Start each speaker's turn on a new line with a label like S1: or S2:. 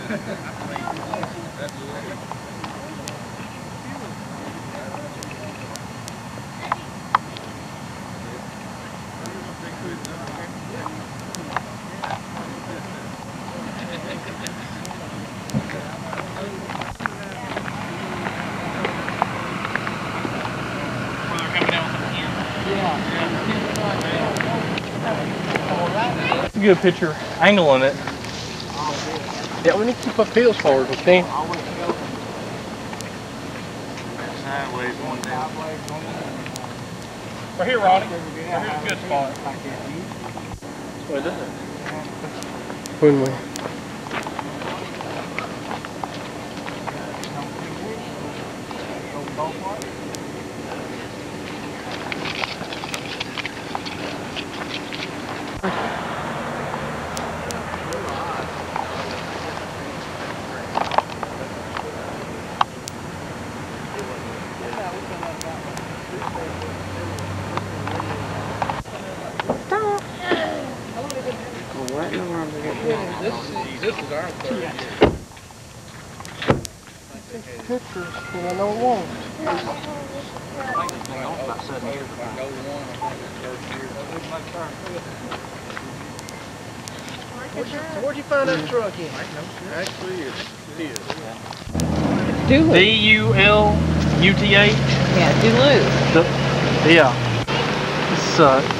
S1: That's a good picture, angling it.
S2: Yeah, we need to keep up heels forward, okay?
S3: Sideways one down.
S1: Right here, Ronnie. Right here's a good spot. What is it?
S2: When we...
S3: This is our third year.
S2: Pictures when I don't want.
S3: About 7 years.
S2: Where'd you find that truck in?
S3: Actually, it is.
S1: D-U-L-U-T-A?
S4: Yeah, Duluth.
S1: Yeah. It's